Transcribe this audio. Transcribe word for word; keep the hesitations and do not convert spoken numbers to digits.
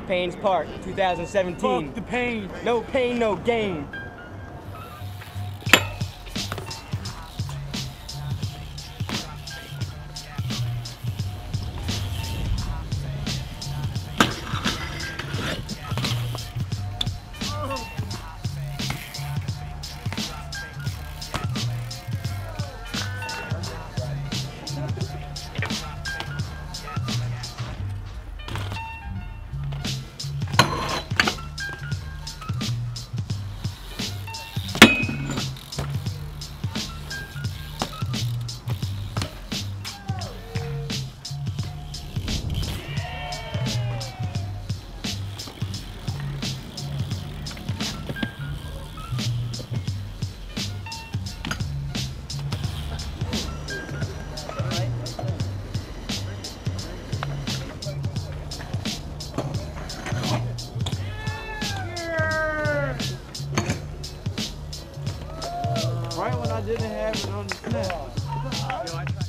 Payne's Park, two thousand seventeen. Fuck the pain. No pain, no gain. Right when I didn't have it on the snap.